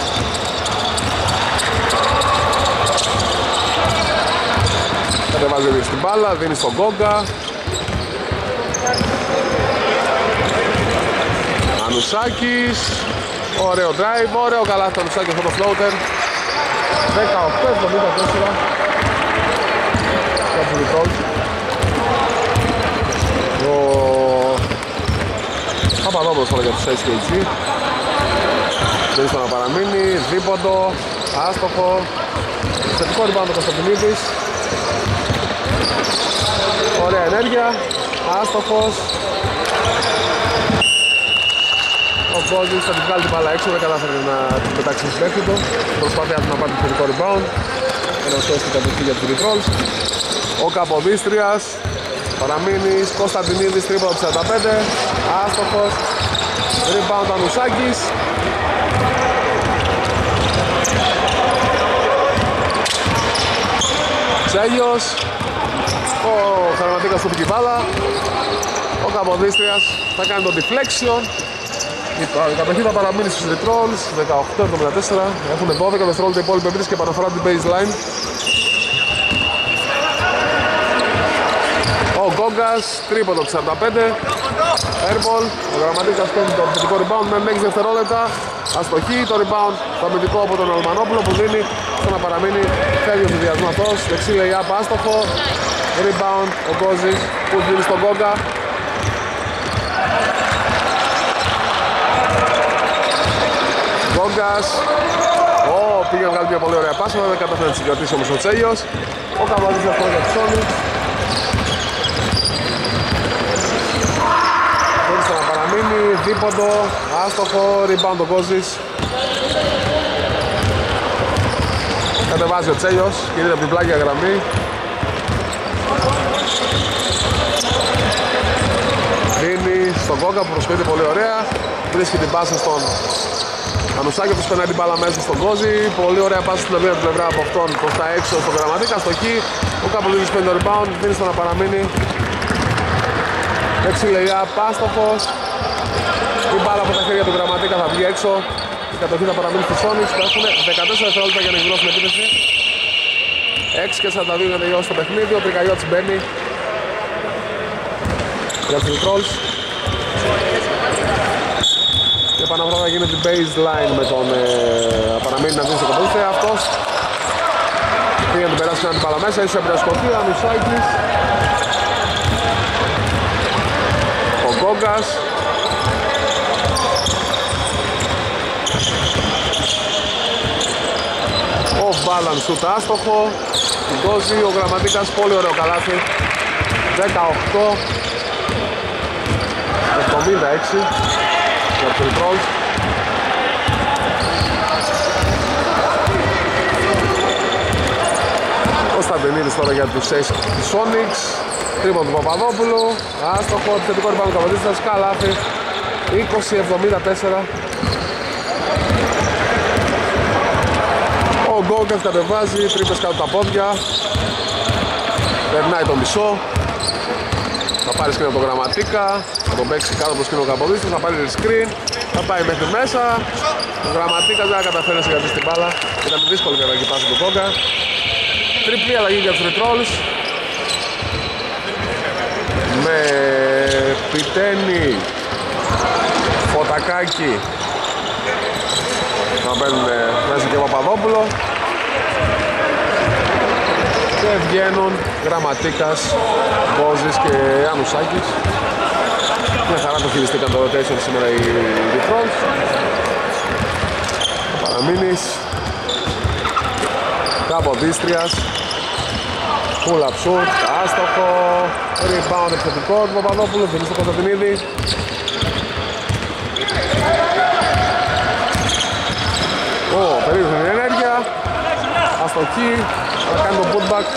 Κατεβάζει στην μπάλα, δίνει στον Γκόγκα. Ανουσάκης. Ωραίο drive, ωραίο καλά στο Ανουσάκη αυτό το floater. 18-74. Ο Παπαδόπουλος τώρα για τους SKG. Δεν στο να παραμείνει, δίποντο, άστοχο. Θετικό rebound ο Κωνσταντινίδης. Ωραία ενέργεια, άστοχος. Ο Γκόζης θα την βγάλει την μπάλα έξω, δεν κατάφερε να την πετάξει στην παίκτη του. Προσπάθειά του να πάρει το θετικό rebound. Ενώ σώστηκε κατευθείαν για τους Trolls. Ο Καποδίστριας, παραμείνεις, Κωνσταντινίδης, τρίποντο 45, άστοχος. Rebound Ανουσάκης. Τσέλιος. Ο Χαρματίκας του την μπάλα. Ο Καποδίστριας θα κάνει το deflection. Η κατοχή θα παραμείνει στους Trolls. 18-74. Έχουν 12 δευτερόλεπτα υπόλοιποι επίτες και επαναφορά την baseline. Ο Γκόγκας, τρίποντο 45. Airball. Ο Γραμματίκας παίρνει το αμυντικό rebound με 6 δευτερόλεπτα. Αστοχή, το rebound το αμυντικό από τον Αλμανόπουλο που δίνει στο να παραμείνει. Φεύγει ο συνδυασμός αυτός. Δεξί lay-up άστοχο. Rebound ο Γκόζης που δίνει στον Γκόγκα. Γκόγκας. Πήγε να βγάλει μια πολύ ωραία πάσα, δεν καταφέρει να τη συγκρατήσει όμως ο Τσέλιος. Ο Καβαδής αυτό για τη Sonics. Θέλησε να παραμείνει, δίποντο, άστοχο, rebound ο Γκόζης. Κατεβάζει ο Τσέλιος, κινείται από την πλάγια γραμμή. Δίνει στον Κόγκα που προσφέρει πολύ ωραία. Βρίσκει την πάσα στον Ανουσάκη, που περνάει την μπάλα μέσα στον Κόζη. Πολύ ωραία πάσα στην οποία πλευρά από αυτόν προς τα έξω στον Γραμματίκα. Στο χ, ο Καπολίδης παίρνει το rebound, δίνει στο να παραμείνει. 6 λεγιά, πάστοχος. Η μπάλα από τα χέρια του Γραμματίκα θα βγει έξω. Η κατοχή θα παραμείνει στους Sonics που έχουν 14 δευτερόλεπτα για να εκδηλώσουν επίθεση. 6 και 42 για να τελειώσει το παιχνίδι. Ο Τρικαλιώτης μπαίνει για τους Trolls. Και επαναφορά γίνεται η baseline με τον παραμείνει να δίνει στο κομπολίστε. Αυτός πήγε να την περάσει να την μπάλα μέσα. Ίσως επιδασκοθεί ο Ανουσάκης. Ο Γκόγκας. Off-balance shoot άστοχο. Την Κόζη, ο Γραμματίκας, πολύ ωραίο καλάθι. 18 76 για τους Trolls. Κωνσταντινίδης τώρα για τους Sonics. Τρίπον του Παπαδόπουλου, άστοχο, επιθετικό rebound του Καποδίστας, καλάθι. 20-74. Ο Γκόγκας κατεβάζει, τρίπες κάτω τα πόδια. Περνάει το μισό. Θα πάρει screen από το Γραμματίκα. Θα τον παίξει κάτω από το screen ο Καποδίστας. Θα πάρει screen. Θα πάει μέχρι μέσα. Ο Γραμματίκας δεν θα καταφέρει να συγκρατήσει την μπάλα. Ήταν δύσκολη βέβαια η πάση του Γκόγκα. Τριπλή αλλαγή για τους Trolls. Με Πιτένι, Φωτακάκη. Να μπαίνουν μέσα και Παπαδόπουλο. Και βγαίνουν Γραμματίκας, Μπόζης και Ανουσάκης. Μια χαρά το χειριστήκαν το rotation σήμερα οι Trolls. Παραμείνεις Καποδίστριας. Pull-up shoot, άστοχο. Rebound επιθετικό του Παπαδόπουλου, δίνει στο Κωνσταντινίδη. Περίπου την ενέργεια. Αστοχή, θα κάνει το putback.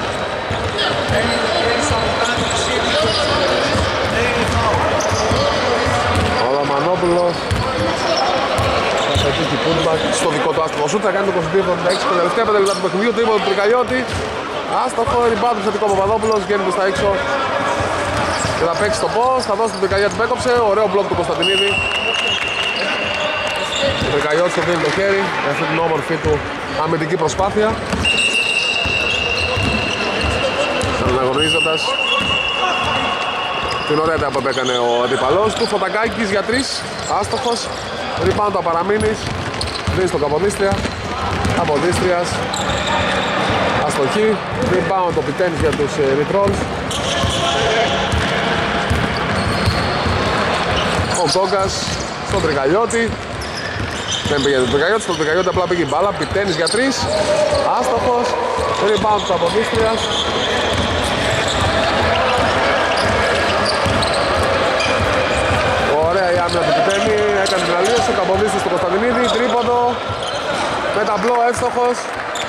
Ο Ρωμανόπουλος θα πετύχει putback στο δικό του άστοχο σούτ. Θα κάνει το 22-76 τα τελευταία 5 λεπτά του παιχνιδιού. Τρίποντο του Τρικαλιώτη. Άστοχο, rebound επιθετικό Παπαδόπουλος, βγαίνει προς τα έξω. Και θα παίξει το post, θα δώσει τον Τρικαλιώτη που έκοψε. Ωραίο μπλοκ του Κωνσταντινίδη. Ο Τρικαλιώτης το δίνει το χέρι για αυτή την όμορφη του αμυντική προσπάθεια. Αναγωνίζοντας την ωραία που έκανε ο αντιπαλός του. Φωτακάκης για 3, άστοχος. Rebound το παραμείνεις. Δίνει στον Καποδίστρια. Καποδίστριας. Αστοχή. Rebound το Πιτένις για τους Trolls. Ο Γκόγκας στον Τρικαλιώτη. Δεν πήγε τον Τρικαλιώτη, στον Τρικαλιώτη απλά πήγε η μπάλα. Πιτένις για 3, άστοχος. Rebound του Καποδίστριας. Ωραία η άμυνα του Πιτένι, έκανε την αλλίωση. Ο Καποδίστρης στο Κωνσταντινίδη, τρίποντο. Με ταμπλό εύστοχος.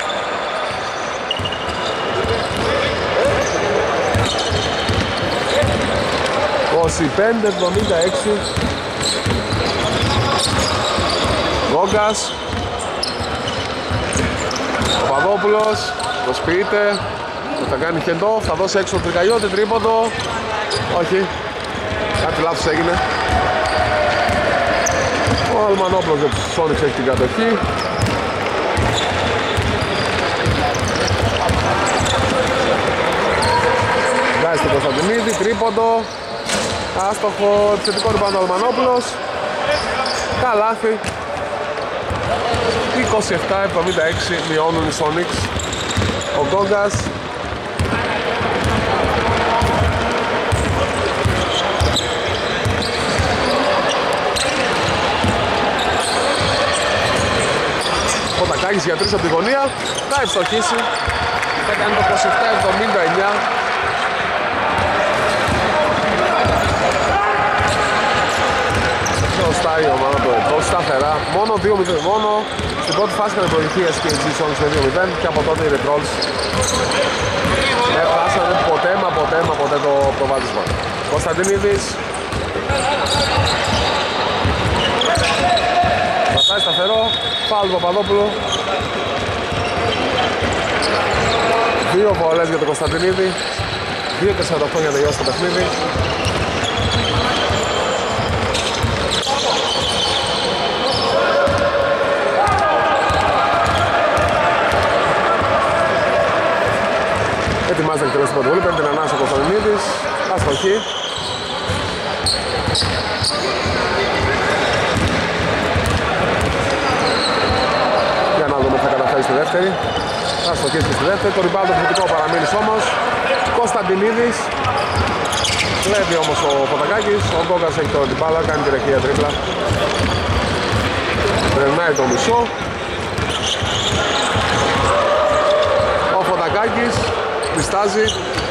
...25-76. Γκόγκας. Ο Παπαδόπουλος προσποιείται. Θα κάνει χεντό, θα δώσει έξω το Τρικαλιώτη, τρίποντο. Όχι, κάτι λάθος έγινε. Ο Αλμανόπουλος για τους Sonics έχει την κατοχή. Βγάζει στον Κωνσταντινίδη, τρίποντο. Άστοχο, επιθετικό rebound ο Αλμανόπουλος. Καλάθι. 27-76 μειώνουν οι Sonics. Ο Γκόγκας. Ο Τακάκης για 3 από τη γωνία. Θα ευστοχίσει. Θα κάνει το 27-79. Χρωστάει η ομάδα του εντός. σταθερά. Μόνο 2-0. Μόνο στην πρώτη φάση είχαν προηγηθεί οι SKG Sonics με 2-0 και από τότε οι Red Trolls δεν φτάσανε ποτέ το προβάδισμα. Κωνσταντινίδης πατάει σταθερό, φάουλ του Παπαδόπουλου. 2 βολές για τον Κωνσταντινίδη, 2-48 για να τελειώσει το παιχνίδι. Ετοιμάζεται να εκτελέσει την πρώτη βολή, παίρνει την ανάσα ο Κωνσταντινίδης, αστοχή. Για να δούμε τι θα καταφέρει στη δεύτερη. Αστοχή και στη δεύτερη, το rebound επιθετικό παραμείνεις όμως. Κωνσταντινίδης. Κλέβει όμως ο Φωτακάκης, ο Γκόγκας έχει τώρα την μπάλα, κάνει τη ρεχεία τρίπλα. Περνάει το μισό. Ο Φωτακάκης πιστάζει.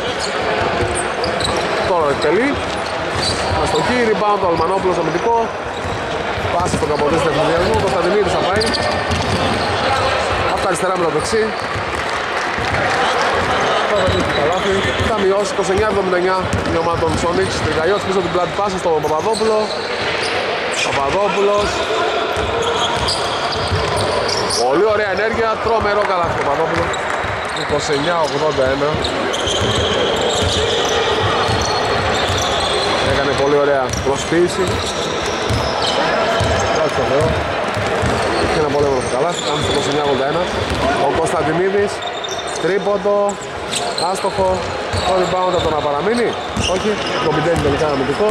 Τώρα εκτελεί. Αστοχή, rebound ο Αλμανόπουλος αμυντικό. Πάση στον Καποδίστη του ευθυνδιασμού, ο Κωνσταντινίδης θα πάει. Από τα αριστερά με το δεξί. Θα μειώσει 29-79 η ομάδα των Sonics. Τρικαγιώτης πίσω την πλάτη πάσα στον Παπαδόπουλο. Παπαδόπουλος. Πολύ ωραία ενέργεια, τρομερό καλάθι του Παπαδόπουλου. 29-81. Έκανε πολύ ωραία προσποίηση. Ευχαριστώ Θεό. Και ένα πολύ ωραίο καλάθι, κάνει στο 29-81. Ο Κωνσταντινίδης, τρίποντο, άστοχο, το rebound από το να παραμείνει. Όχι, το 0 τελικά αμυντικό.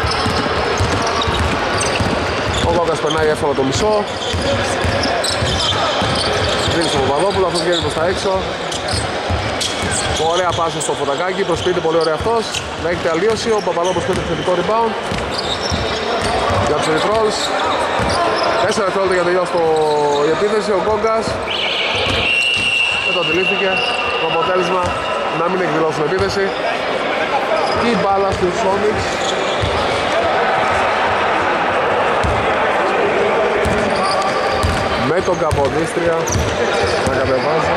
Ο Κόκας περνάει εύκολα το μισό. Δίνει στον Παπαδόπουλο, αυτός βγαίνει προς τα έξω. Ωραία πάση στο Φωτακάκι, προσποιείται πολύ ωραία αυτός. Να έχει τελείωση, ο Παπαδόπουλος παίρνει θετικό rebound. Για τους Red Trolls. 4 δευτερόλεπτα για τελειώσει η επίθεση, ο Κόγκας. Δεν το αντιλήφθηκε. Το αποτέλεσμα να μην εκδηλώσουν επίθεση. Η μπάλα στους Sonics. Με τον Καποδίστρια να κατεβάζει.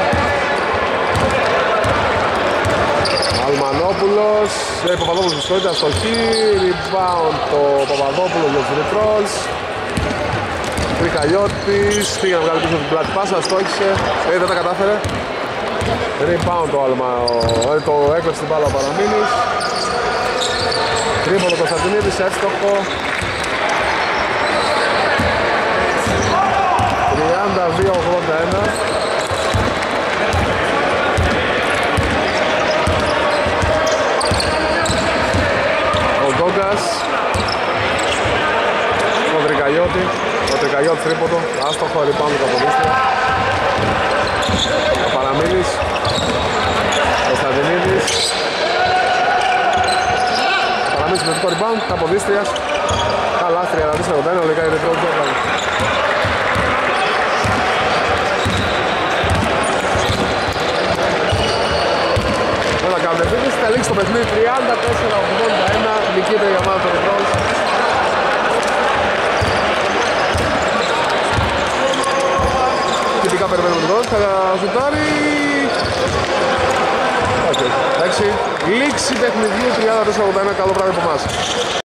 Αλμανόπουλος, Παπαδόπουλος βρισκόται, αστοχή, rebound το Παπαδόπουλο για τους Red Trolls. Τρικαλιώτης, πήγε να βγάλει πίσω την πλάτη πάσα, αστόχησε, δεν τα κατάφερε. Rebound το έκλεψε την μπάλα ο Παραμίνης. Τρίπολο Κωνσταντινίδης, εύστοχο. 32-81. Ο Γκόγκας. Ο Τρικαλιώτη. Ο Τρικαλιώτης τρίποντο. Άστοχο, rebound το Καποδίστρια. Ο Παραμίνης. Ο Σταδινίδης. Παραμίνης με το rebound. Καποδίστριας. Καλά, 34-81. Ολικά η Red Trolls έκανε. Δεν θα κάνουν επίθεση. Θα λήξει το παιχνίδι 34-81. Νικείται η ομάδα των Red Trolls. Τυπικά περιμένουμε τον Trolls. Θα σουτάρει. Εντάξει. Λήξη παιχνιδιού 34-81. Καλό βράδυ από εμάς.